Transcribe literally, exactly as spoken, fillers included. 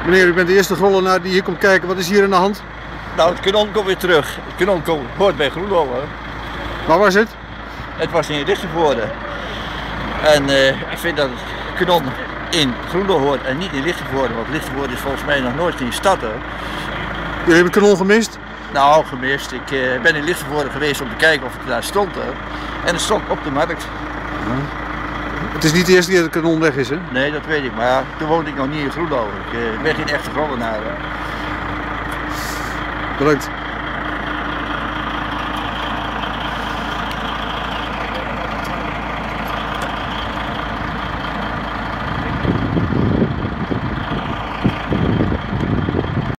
Meneer, u bent de eerste Grollenaar die hier komt kijken. Wat is hier aan de hand? Nou, het kanon komt weer terug. Het kanon komt, hoort bij Groenlo. Waar was het? Het was in Lichtenvoorde. En uh, ik vind dat het kanon in Groenlo hoort en niet in Lichtenvoorde. Want Lichtenvoorde is volgens mij nog nooit in de stad. Hè. Jullie hebben het kanon gemist? Nou, gemist. Ik uh, ben in Lichtenvoorde geweest om te kijken of het daar stond. Hè. En het stond op de markt. Ja. Het is niet de eerste keer dat het kanon weg is, hè? Nee, dat weet ik. Maar ja, toen woonde ik nog niet in Groenlo. Ik uh, ben geen echte Grollenaar. Bedankt.